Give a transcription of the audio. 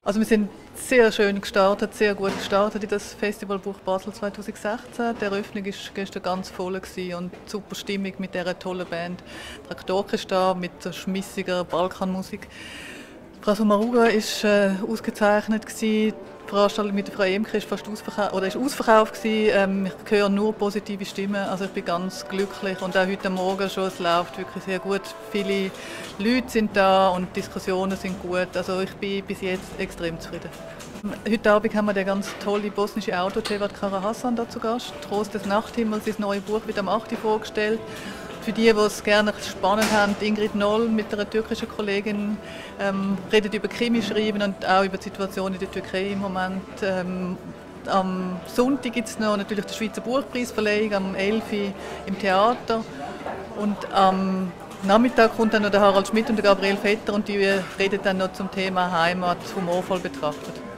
Also wir sind sehr schön gestartet, sehr gut gestartet in das Festivalbuch Basel 2016. Die Eröffnung war gestern ganz voll und super Stimmung mit dieser tollen Band Traktororchester mit der schmissiger Balkanmusik. Frau Maruga war ausgezeichnet. Die Veranstaltung mit der Frau Emke ist fast ausverkauft gewesen. Ich höre nur positive Stimmen, also ich bin ganz glücklich und auch heute Morgen schon, es läuft wirklich sehr gut. Viele Leute sind da und die Diskussionen sind gut, also ich bin bis jetzt extrem zufrieden. Heute Abend haben wir den ganz tolle bosnische Autor Cevat Karahasan da zu Gast. «Trost des Nachthimmels», sein neues Buch wird am 8. vorgestellt. Für die es gerne spannend haben, Ingrid Noll mit einer türkischen Kollegin redet über Krimi schreiben und auch über die Situation in der Türkei im Moment. Am Sonntag gibt es noch natürlich die Schweizer Buchpreisverleihung am 11. Uhr im Theater. Und am Nachmittag kommt dann noch der Harald Schmidt und der Gabriel Vetter und die reden dann noch zum Thema Heimat humorvoll betrachtet.